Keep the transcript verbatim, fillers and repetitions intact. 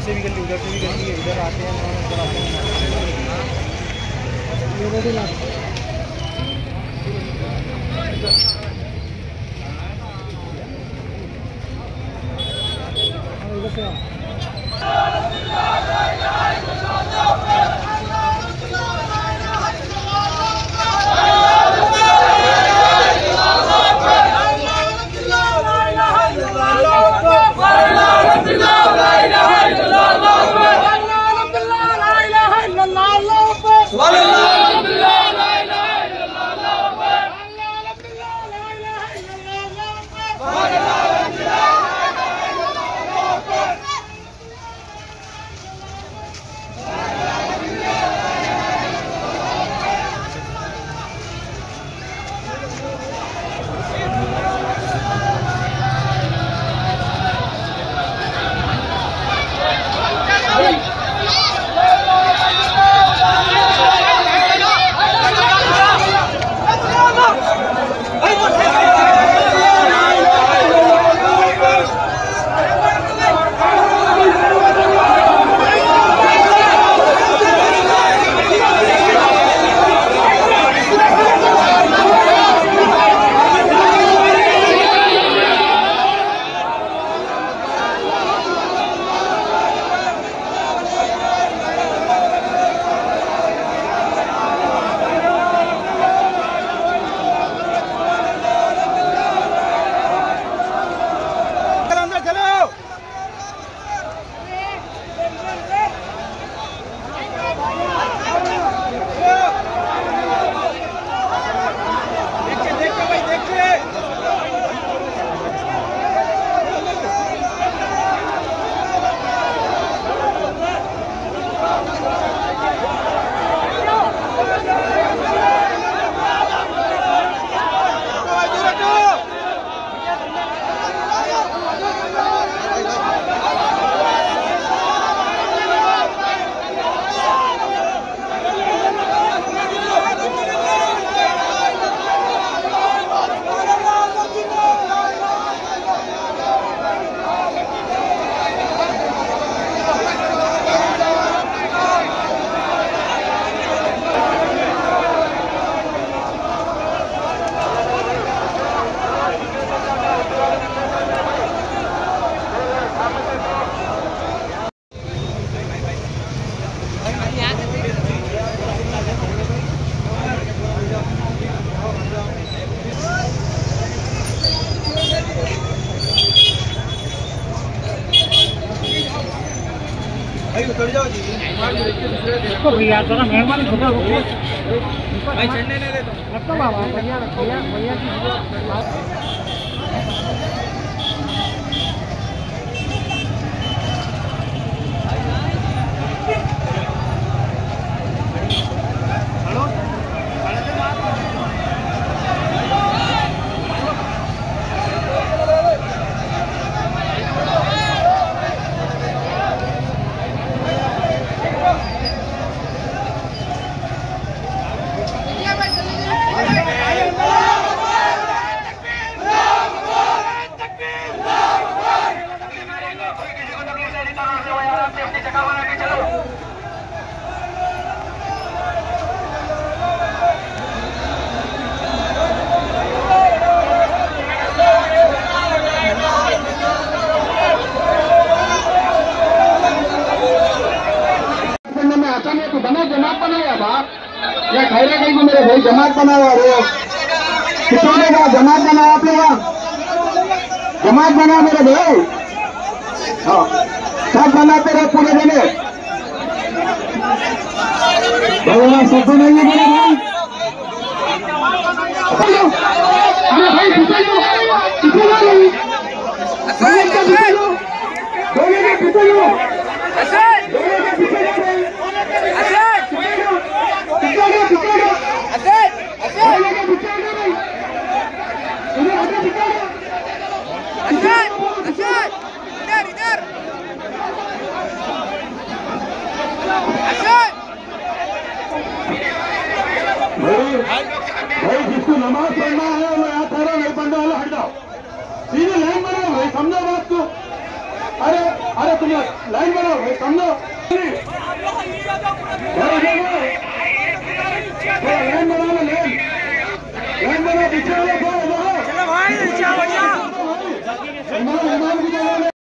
से भी गली, उधर से भी गली है, इधर आते हैं उधर आते हैं। उतर जाओ जी। इसको भैया थोड़ा मेहमान खुदा भाई चढ़ने नहीं देता। रखो बाबा भैया भैया भैया जमात बनाया बाप या खैरे कहीं को मेरे भाई जमात बनाया रो कितने का जमात बनाया आप लोग जमात बना मेरे भाई हाँ सब बनाते रहे पूरे जने भगवान सब नहीं मेरे भाई अरे भाई कितने लो कितने लो कितने लो बोले के कितने लो भाई जिसको नमाज पढ़ना है वो यहाँ ठहरो, नहीं पढ़ने वाला हट जाओ, सीधे लाइन बनाओ भाई, समझो बात को। अरे अरे तुम लाइन बनाओ भाई, समझो लाइन बनाओ ना, लाइन लाइन बनाओ, पीछे वाले चलो भाई, अच्छा बढ़िया। इमाम इमाम की जगह